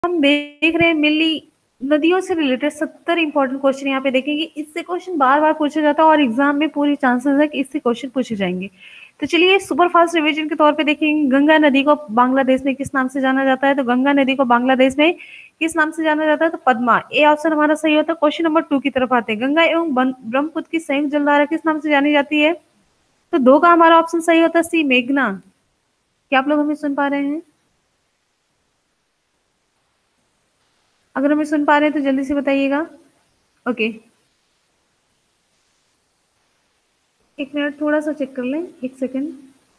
हम देख रहे हैं मेनली नदियों से रिलेटेड 70 इंपॉर्टेंट क्वेश्चन यहाँ पे देखेंगे। इससे क्वेश्चन बार बार पूछा जाता है और एग्जाम में पूरी चांसेस है कि इससे क्वेश्चन पूछे जाएंगे। तो चलिए सुपर फास्ट रिवीजन के तौर पे देखेंगे। गंगा नदी को बांग्लादेश में किस नाम से जाना जाता है? तो गंगा नदी को बांग्लादेश में किस नाम से जाना जाता है? तो पद्मा। ए ऑप्शन हमारा सही होता है। क्वेश्चन नंबर 2 की तरफ आते हैं। गंगा एवं ब्रह्मपुत्र की संयुक्त जलधारा किस नाम से जानी जाती है? तो 2 का हमारा ऑप्शन सही होता है सी, मेघना। क्या आप लोग हमें सुन पा रहे हैं? अगर हमें सुन पा रहे हैं तो जल्दी से बताइएगा। ओके, एक मिनट थोड़ा सा चेक कर लें, एक second.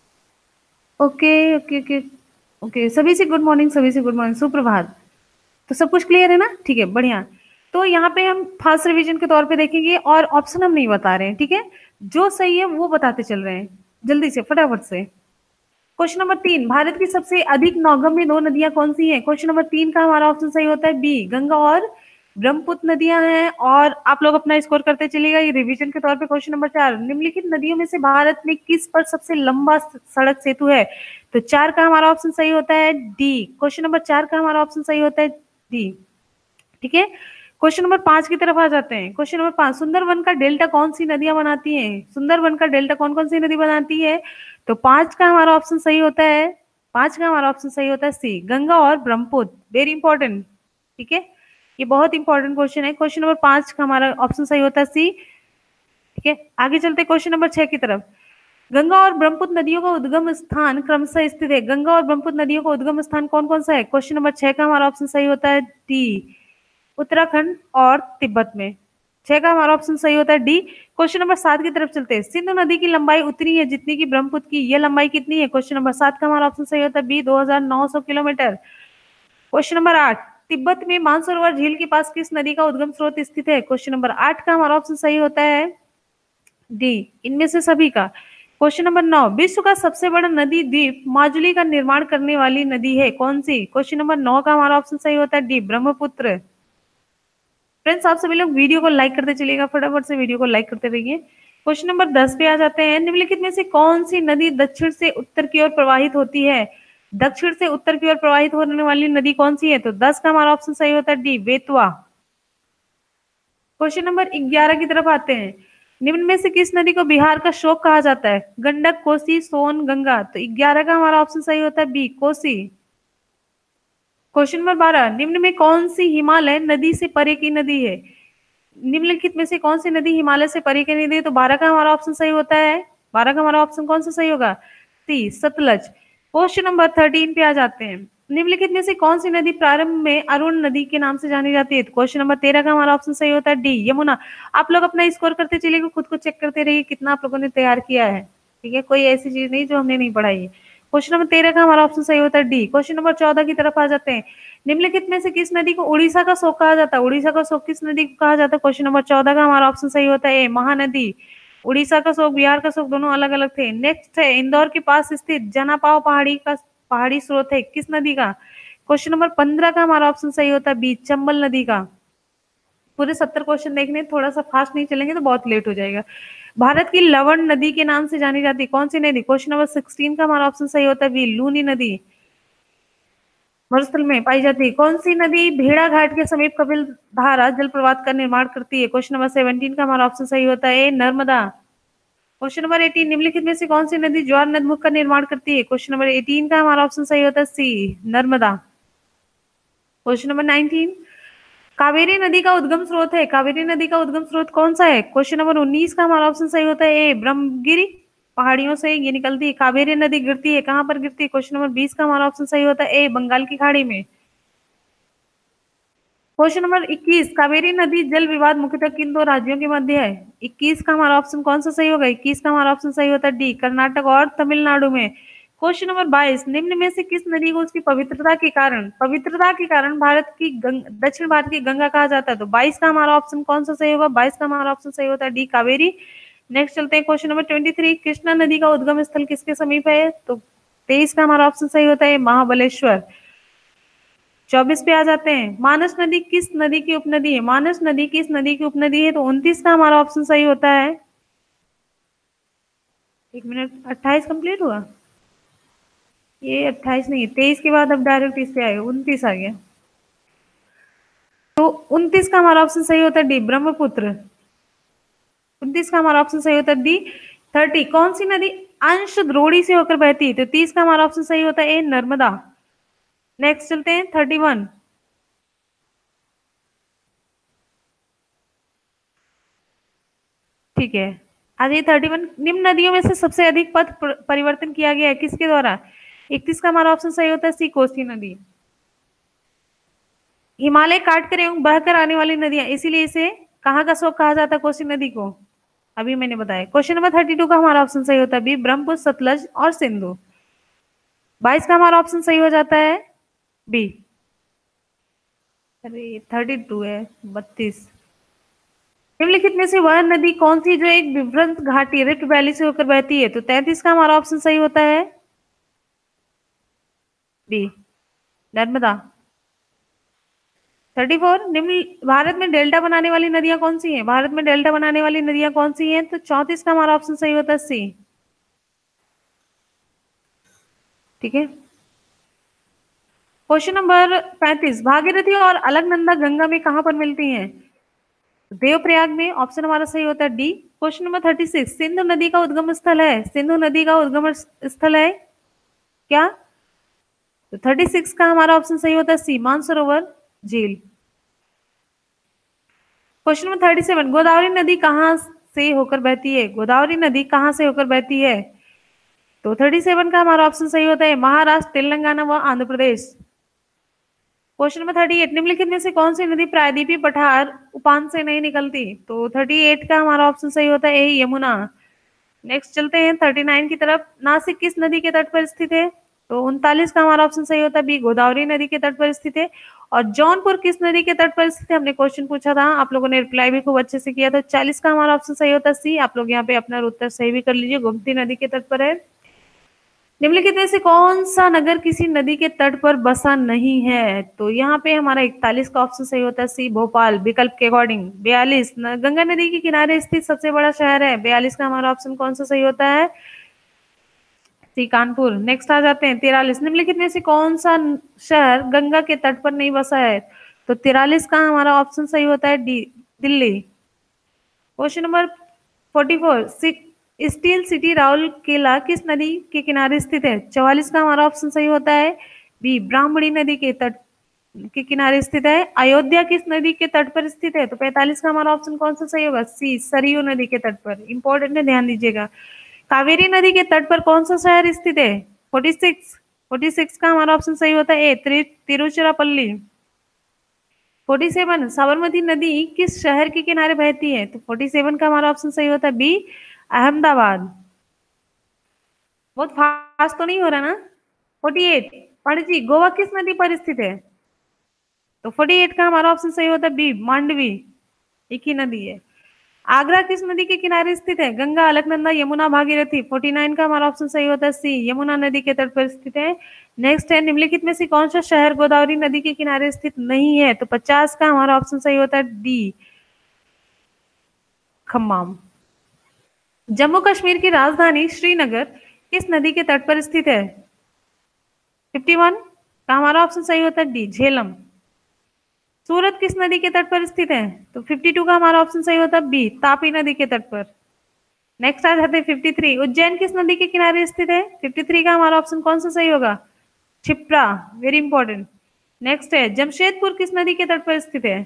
Okay okay okay okay, सभी से गुड मॉर्निंग, सभी से गुड मॉर्निंग, सुप्रभात। तो सब कुछ क्लियर है ना? ठीक है, बढ़िया। तो यहाँ पे हम फास्ट रिवीजन के तौर पे देखेंगे और ऑप्शन हम नहीं बता रहे हैं, ठीक है? जो सही है वो बताते चल रहे हैं, जल्दी से फटाफट से। क्वेश्चन नंबर 3, भारत की सबसे अधिक नौगम्य 2 नदियां कौन सी हैं? क्वेश्चन नंबर 3 का हमारा ऑप्शन सही होता है बी, गंगा और ब्रह्मपुत्र नदियां हैं। और आप लोग अपना स्कोर करते चलिएगा। ये रिवीजन के तौर पे क्वेश्चन नंबर 4, निम्नलिखित नदियों में से भारत में किस पर सबसे लंबा सड़क सेतु है? तो 4 का हमारा ऑप्शन सही होता है डी। क्वेश्चन नंबर 4 का हमारा ऑप्शन सही होता है डी, ठीक है। क्वेश्चन नंबर 5 की तरफ आ जाते हैं। क्वेश्चन नंबर 5, सुंदरवन का डेल्टा कौन सी नदियां बनाती हैं? सुंदरवन का डेल्टा कौन कौन सी नदी बनाती है? तो 5 का हमारा ऑप्शन सही होता है, 5 का हमारा ऑप्शन सही होता है सी, गंगा और ब्रह्मपुत्र। वेरी इंपॉर्टेंट, ठीक है, ये बहुत इंपॉर्टेंट क्वेश्चन है। क्वेश्चन नंबर 5 का हमारा ऑप्शन सही होता है सी, ठीक है। आगे चलते क्वेश्चन नंबर 6 की तरफ। गंगा और ब्रह्मपुत्र नदियों का उद्गम स्थान क्रमशः स्थित है। गंगा और ब्रह्मपुत्र नदियों का उद्गम स्थान कौन कौन सा है? क्वेश्चन नंबर 6 का हमारा ऑप्शन सही होता है डी, उत्तराखंड और तिब्बत में। 6 का हमारा ऑप्शन सही होता है डी। क्वेश्चन नंबर 7 की तरफ चलते हैं। सिंधु नदी की लंबाई उतनी है जितनी की ब्रह्मपुत्र की, यह लंबाई कितनी है? क्वेश्चन नंबर 7 का हमारा ऑप्शन सही होता है B, 2900 kilometre. Question number 8, Tibet में मानसरोवर झील के पास किस नदी का उद्गम स्रोत स्थित है? क्वेश्चन नंबर 8 का हमारा ऑप्शन सही होता है डी, इनमें से सभी का। क्वेश्चन नंबर 9, विश्व का सबसे बड़ा नदी द्वीप माजुली का निर्माण करने वाली नदी है कौन सी? क्वेश्चन नंबर 9 का हमारा ऑप्शन सही होता है डी, ब्रह्मपुत्र। फ्रेंड्स आप सभी लोग वीडियो को लाइक करते चलिएगा, फटाफट से वीडियो को लाइक करते रहिए। क्वेश्चन नंबर 10 पे आ जाते हैं। निम्नलिखित में से कौन सी नदी दक्षिण से उत्तर की ओर प्रवाहित होती है? दक्षिण से उत्तर की ओर प्रवाहित होने वाली नदी कौन सी है? तो 10 का हमारा ऑप्शन सही होता है डी, बेतवा। क्वेश्चन नंबर 11 की तरफ आते हैं। निम्न में से किस नदी को बिहार का शोक कहा जाता है? गंडक, कोसी, सोन, गंगा। तो 11 का हमारा ऑप्शन सही होता है बी, कोसी। क्वेश्चन नंबर 12, निम्न में कौन सी हिमालय नदी से परे की नदी है? निम्नलिखित में से कौन सी नदी हिमालय से परे की नदी है? तो 12 का हमारा ऑप्शन सही होता है, 12 का हमारा ऑप्शन कौन सा सही होगा? सी, सतलज। क्वेश्चन नंबर 13 पे आ जाते हैं। निम्नलिखित में से कौन सी नदी प्रारंभ में अरुण नदी के नाम से जानी जाती है? क्वेश्चन नंबर 13 का हमारा ऑप्शन सही होता है डी, यमुना। आप लोग अपना स्कोर करते चलिएगा, खुद को चेक करते रहिए कितना आप लोगों ने तैयार किया है, ठीक है, कोई ऐसी चीज नहीं जो हमने नहीं पढ़ाई है। क्वेश्चन नंबर 13 का हमारा ऑप्शन सही होता है डी। क्वेश्चन नंबर 14 की तरफ आ जाते हैं। निम्नलिखित में से किस नदी को उड़ीसा का शोक कहा जाता है? उड़ीसा का शोक किस नदी को कहा जाता है? क्वेश्चन नंबर 14 का हमारा ऑप्शन सही होता है ए, महानदी। उड़ीसा का शोक, बिहार का शोक दोनों अलग अलग थे। नेक्स्ट है, इंदौर के पास स्थित जनापाव पहाड़ी का पहाड़ी स्रोत है किस नदी का? क्वेश्चन नंबर 15 का हमारा ऑप्शन सही होता है बी, चंबल नदी का। पूरे 70 क्वेश्चन देखने, थोड़ा सा फास्ट नहीं चलेंगे तो बहुत लेट हो जाएगा। भारत की लवण नदी के नाम से जानी जाती है कौन सी नदी? क्वेश्चन नंबर 16 का हमारा ऑप्शन सही होता है बी, लूनी नदी। मरुस्थल में पाई जाती है कौन सी नदी भेड़ा घाट के समीप कपिल धारा जलप्रपात का निर्माण करती है? क्वेश्चन नंबर 17 का हमारा ऑप्शन सही होता है ए, नर्मदा। क्वेश्चन नंबर 18, निम्नलिखित में से कौन सी नदी ज्वार नदमुख का निर्माण करती है? क्वेश्चन नंबर 18 का हमारा ऑप्शन सही होता है C, Narmada. Question number 19, Kaveri नदी का उद्गम स्रोत है, कावेरी नदी का उद्गम स्रोत कौन सा है? क्वेश्चन नंबर 19 का हमारा ऑप्शन सही होता है ए, ब्रह्मगिरी पहाड़ियों से ये निकलती है। कावेरी नदी गिरती है कहां पर गिरती है? क्वेश्चन नंबर 20 का हमारा ऑप्शन सही होता है ए, बंगाल की खाड़ी में। क्वेश्चन नंबर 21, कावेरी नदी जल विवाद मुख्यतः किन दो राज्यों के मध्य है? 21 का हमारा ऑप्शन कौन सा सही होगा? 21 का हमारा ऑप्शन सही होता है डी, कर्नाटक और तमिलनाडु में। क्वेश्चन नंबर 22, निम्न में से किस नदी को उसकी पवित्रता के कारण भारत की दक्षिण भारत की गंगा कहा जाता है? तो 22 का हमारा ऑप्शन कौन सा सही होगा? 22 का हमारा ऑप्शन सही होता है डी, कावेरी। नेक्स्ट चलते हैं क्वेश्चन नंबर 23, कृष्णा नदी का उद्गम स्थल किसके समीप है? तो 23 का हमारा ऑप्शन सही होता है महाबलेश्वर। 24 पे आ जाते हैं। मानस नदी किस नदी की उपनदी है? मानस नदी किस नदी की उपनदी है? तो 29 का हमारा ऑप्शन सही होता है, एक मिनट, 28 कंप्लीट हुआ, ये 28 नहीं, 23 के बाद अब डायरेक्ट इस पे आएगा, 29 आ गया। तो 29 का हमारा ऑप्शन सही होता है डी, ब्रह्मपुत्र। 29 का हमारा ऑप्शन सही होता है डी। 30, कौन सी नदी अंश द्रोणी से होकर बहती है? तो 30 का हमारा ऑप्शन सही होता है ए, नर्मदा। नेक्स्ट चलते हैं 31। ठीक है, आज ये 31, निम्न नदियों में से सबसे अधिक पथ परिवर्तन किया गया है किसके द्वारा? 31 का हमारा ऑप्शन सही होता है सी, कोसी नदी। हिमालय काट कर एवं बहकर आने वाली नदियां, इसीलिए इसे कहाँ का शोक कहा जाता है कोसी नदी को? अभी मैंने बताया। क्वेश्चन नंबर 32 का हमारा ऑप्शन सही होता है बी, ब्रह्मपुत्र, सतलज और सिंधु। 22 का हमारा ऑप्शन सही हो जाता है बी। अरे 32 है, 32। निम्नलिखित में से वह नदी कौन सी जो एक विभ्रत घाटी रिफ्ट वैली से होकर बहती है? तो 33 का हमारा ऑप्शन सही होता है बी, नर्मदा। 34, निम्न भारत में डेल्टा बनाने वाली नदियां कौन सी हैं? भारत में डेल्टा बनाने वाली नदियां कौन सी हैं? तो 34 का हमारा ऑप्शन सही होता है सी। ठीक है, क्वेश्चन नंबर 35, भागीरथी और अलकनंदा गंगा में कहां पर मिलती हैं? देवप्रयाग में, ऑप्शन हमारा सही होता है डी। क्वेश्चन नंबर 36, सिंधु नदी का उद्गम स्थल है, सिंधु नदी का उद्गम स्थल है क्या? तो 36 का हमारा ऑप्शन सही होता है सी, मानसरोवर झील। क्वेश्चन नंबर 37, गोदावरी नदी कहाँ से होकर बहती है? गोदावरी नदी कहाँ से होकर बहती है? तो 37 का हमारा ऑप्शन सही होता है महाराष्ट्र, तेलंगाना व आंध्र प्रदेश। क्वेश्चन नंबर 38, निम्नलिखित में से कौन सी नदी प्रायद्वीपीय पठार उफान से नहीं निकलती? तो 38 का हमारा ऑप्शन सही होता है ए, यमुना। नेक्स्ट चलते हैं 39 की तरफ। नासिक किस नदी के तट पर स्थित है? तो 39 का हमारा ऑप्शन सही होता है बी, गोदावरी नदी के तट पर स्थित है। और जौनपुर किस नदी के तट पर स्थित है? हमने क्वेश्चन पूछा था, आप लोगों ने रिप्लाई भी खूब अच्छे से किया था। 40 का हमारा ऑप्शन सही होता है सी। आप लोग यहाँ पे अपना उत्तर सही भी कर लीजिए, गोमती नदी के तट पर है। निम्नलिखित में से कौन सा नगर किसी नदी के तट पर बसा नहीं है? तो यहाँ पे हमारा 41 का ऑप्शन सही होता है सी, भोपाल, विकल्प के अकॉर्डिंग। 42, गंगा नदी के किनारे स्थित सबसे बड़ा शहर है, 42 का हमारा ऑप्शन कौन सा सही होता है सी, कानपुर। नेक्स्ट आ जाते हैं 43, निम्नलिखित में से कौन सा शहर गंगा के तट पर नहीं बसा है? तो 43 का हमारा ऑप्शन सही होता है D, Delhi. Question number 44, steel city Rourkela किस नदी के किनारे स्थित है? 44 का हमारा ऑप्शन सही होता है बी, ब्राह्मणी नदी के तट के किनारे स्थित है। अयोध्या किस नदी के तट पर स्थित है? तो 45 का हमारा ऑप्शन कौन सा सही होगा सी, सरयू नदी के तट पर। इंपॉर्टेंट है, ध्यान दीजिएगा। कावेरी नदी के तट पर कौन सा शहर स्थित है? 46 का हमारा ऑप्शन सही होता है ए, तिरुचिरापल्ली। 47, साबरमती नदी किस शहर के किनारे बहती है? तो 47 का हमारा ऑप्शन सही होता है बी, अहमदाबाद। बहुत फास्ट तो नहीं हो रहा ना? 48, पणजी गोवा किस नदी पर स्थित है? तो 48 का हमारा ऑप्शन सही होता है बी, मांडवी, एक ही नदी है। आगरा किस नदी के किनारे स्थित है? गंगा, अलकनंदा, यमुना, भागीरथी। 49 का हमारा ऑप्शन सही होता है सी, यमुना नदी के तट पर स्थित है। नेक्स्ट है, निम्नलिखित में से कौन सा शहर गोदावरी नदी के किनारे स्थित नहीं है? तो 50 का हमारा ऑप्शन सही होता है डी, खम्माम। जम्मू कश्मीर की राजधानी श्रीनगर किस नदी के तट पर स्थित है? 51 का हमारा ऑप्शन सही होता है डी, झेलम। सूरत किस नदी के तट पर स्थित है? तो 52 का हमारा ऑप्शन सही होता है बी, तापी नदी के तट पर। नेक्स्ट आ जाते हैं 53, उज्जैन किस नदी के किनारे स्थित है? 53 का हमारा ऑप्शन कौन सा सही होगा? Kshipra, very important. नेक्स्ट है, जमशेदपुर किस नदी के तट पर स्थित है?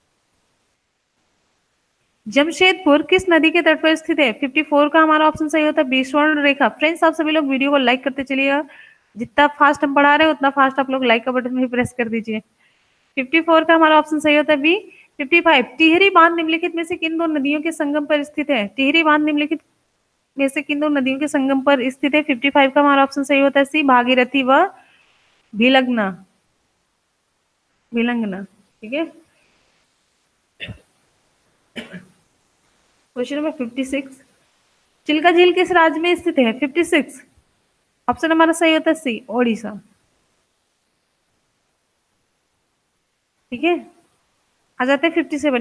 जमशेदपुर किस नदी के तट पर स्थित है? 54 का हमारा ऑप्शन सही होता है बी, स्वर्ण रेखा। फ्रेंड्स, आप सभी लोग वीडियो को लाइक करते चलिएगा, जितना फास्ट हम पढ़ा रहे हैं उतना फास्ट आप लोग लाइक का बटन भी प्रेस कर दीजिए। 54 का हमारा ऑप्शन सही होता है बी। 55, टिहरी बांध निम्नलिखित में से किन दो नदियों के संगम पर स्थित है? टिहरी बांध निम्नलिखित में से किन दो नदियों के संगम पर स्थित है? 55 का हमारा ऑप्शन सही होता है सी, भागीरथी व भिलंगना, भिलंगना। ठीक है, क्वेश्चन नंबर 56, चिल्का झील किस राज्य में स्थित है? 56, ऑप्शन हमारा सही होता है सी, ओडिशा। ठीक है, आ जाते हैं 57,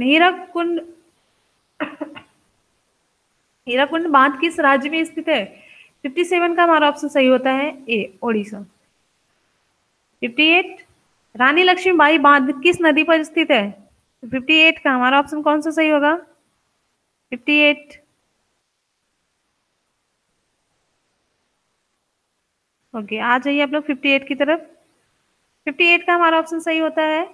हीराकुंड बांध किस राज्य में स्थित है? 57 का हमारा ऑप्शन सही होता है ए, ओडिशा। 58, रानी लक्ष्मीबाई बांध किस नदी पर स्थित है? 58 का हमारा ऑप्शन कौन सा सही होगा? 58। ओके, आ जाइए आप लोग 58 की तरफ। 58 का हमारा ऑप्शन सही होता है,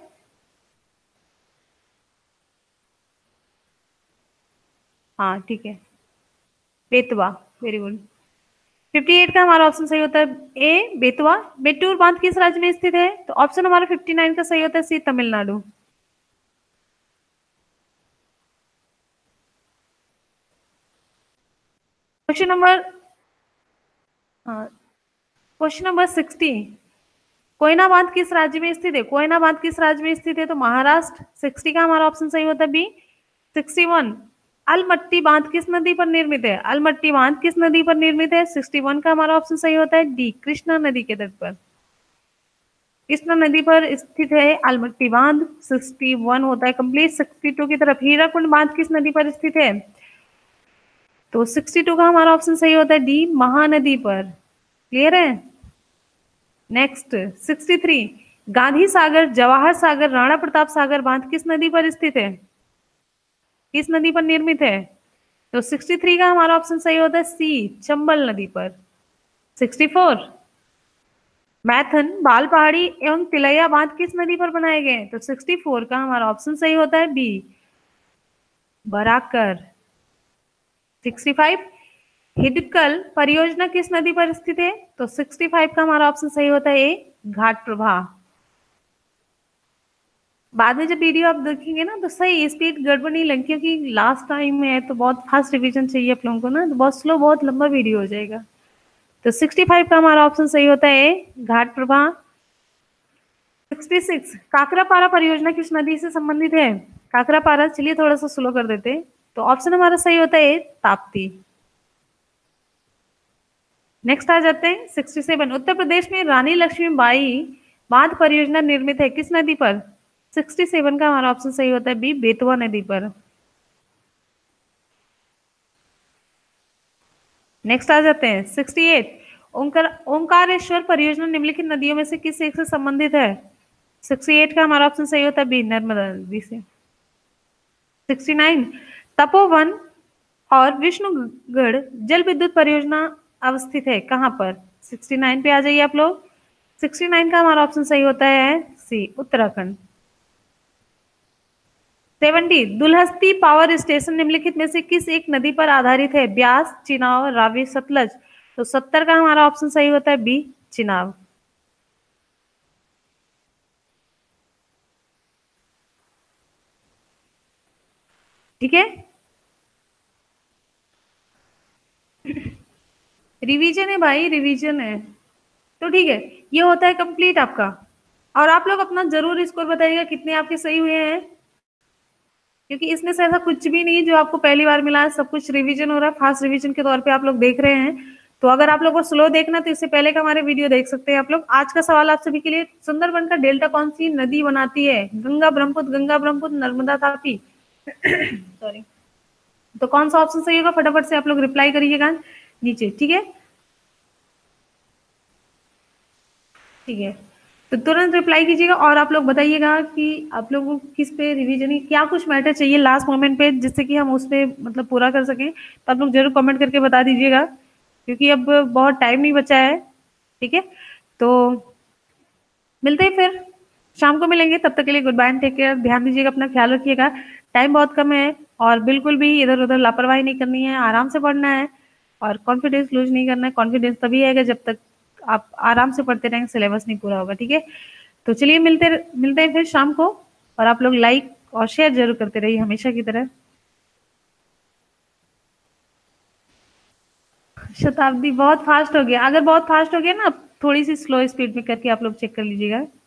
हाँ ठीक है, बेतवा। Very good. 58 का हमारा ऑप्शन सही होता है ए, बेतवा। मेट्टूर बांध किस राज्य में स्थित है? तो ऑप्शन हमारा 59 का सही होता है सी, तमिलनाडु। क्वेश्चन नंबर, हाँ, क्वेश्चन नंबर 60। कोयना बांध किस राज्य में स्थित है? कोयना बांध किस राज्य में स्थित है? तो महाराष्ट्र। 60 का हमारा ऑप्शन सही होता है बी। 61, अलमट्टी बांध किस नदी पर निर्मित है? अलमट्टी बांध किस नदी पर निर्मित है? 61 का हमारा ऑप्शन सही होता है डी, कृष्णा नदी के तट पर। कृष्णा नदी पर स्थित है अलमट्टी बांध। 61 होता है कंप्लीट। 62 की तरफ, हीराकुंड बांध किस नदी पर स्थित है? तो 62 का हमारा ऑप्शन सही होता है डी, महानदी पर। क्लियर है? नेक्स्ट 63, गांधी सागर, जवाहर सागर, राणा प्रताप सागर बांध किस नदी पर स्थित है? किस नदी पर निर्मित है? तो 63 का हमारा ऑप्शन सही होता है सी, चंबल नदी पर। 64, मैथन, बाल पहाड़ी एवं तिलैया बांध किस नदी पर बनाए गए हैं? तो 64 का हमारा ऑप्शन सही होता है बी, बराकर। 65, हिडकल परियोजना किस नदी पर स्थित है? तो 65 का हमारा ऑप्शन सही होता है ए, घाट प्रवाह। बाद में जब वीडियो आप देखेंगे ना तो सही स्पीड गड़बड़ नहीं लगी, क्योंकि लास्ट टाइम है तो बहुत फास्ट रिवीजन चाहिए आप लोगों को ना, तो बहुत स्लो, बहुत लंबा वीडियो हो जाएगा। तो 65 का हमारा ऑप्शन सही होता है ए, घाट प्रवाह। 66, काकरापारा परियोजना किस नदी से संबंधित है? काकरापारा, चलिए थोड़ा सा स्लो कर देते हैं। तो ऑप्शन हमारा सही होता है ए, ताप्ती। नेक्स्ट आ जाते हैं 67, उत्तर प्रदेश में रानी लक्ष्मीबाई बांध परियोजना निर्मित है किस नदी पर? 67 का हमारा ऑप्शन सही होता है बी, बेतवा नदी पर। नेक्स्ट आ जाते हैं 68, ओंकारेश्वर परियोजना निम्नलिखित नदियों में से किस एक से संबंधित है? 68 का हमारा ऑप्शन सही होता है बी, नर्मदा नदी से। 69, तपोवन और विष्णुगढ़ जल विद्युत परियोजना अवस्थित है कहाँ पर? 69 पे आ जाइए आप लोग। 69 का हमारा ऑप्शन सही होता है C, Uttarakhand. 70, Dulhasti power station निम्नलिखित में से किस एक नदी पर आधारित है? ब्यास, चिनाव, रावी, सतलज। तो 70 का हमारा ऑप्शन सही होता है बी, चिनाव। ठीक है, रिवीजन है भाई, रिवीजन है। तो ठीक है, ये होता है कंप्लीट आपका। और आप लोग अपना जरूर स्कोर बताइएगा कितने आपके सही हुए हैं, क्योंकि इसमें से ऐसा कुछ भी नहीं जो आपको पहली बार मिला है, सब कुछ रिवीजन हो रहा है, फास्ट रिवीजन के तौर पे आप लोग देख रहे हैं। तो अगर आप लोग को स्लो देखना तो इससे पहले का हमारे वीडियो देख सकते हैं आप लोग। आज का सवाल आप सभी के लिए, सुंदरबन का डेल्टा कौन सी नदी बनाती है? गंगा ब्रह्मपुत्र, नर्मदा, ताप्ती। सॉरी। तो कौन सा ऑप्शन सही होगा, फटाफट से आप लोग रिप्लाई करिएगा नीचे, ठीक है? ठीक है, तो तुरंत रिप्लाई कीजिएगा और आप लोग बताइएगा कि आप लोगों को किस पे रिवीजन, क्या कुछ मैटर चाहिए लास्ट मोमेंट पे, जिससे कि हम उस पे मतलब पूरा कर सकें। तो आप लोग जरूर कमेंट करके बता दीजिएगा, क्योंकि अब बहुत टाइम नहीं बचा है। ठीक है, तो मिलते हैं फिर, शाम को मिलेंगे। तब तक के लिए गुड बाय, टेक केयर, ध्यान दीजिएगा, अपना ख्याल रखिएगा। टाइम बहुत कम है और बिल्कुल भी इधर उधर लापरवाही नहीं करनी है, आराम से पढ़ना है और कॉन्फिडेंस लूज नहीं करना है। कॉन्फिडेंस तभी आएगा जब तक आप आराम से पढ़ते रहेंगे, सिलेबस नहीं पूरा होगा। ठीक है, तो चलिए मिलते मिलते हैं फिर शाम को। और आप लोग लाइक और शेयर जरूर करते रहिए हमेशा की तरह। शताब्दी बहुत फास्ट हो गया, अगर बहुत फास्ट हो गया ना, थोड़ी सी स्लो स्पीड में करके आप लोग चेक कर लीजिएगा।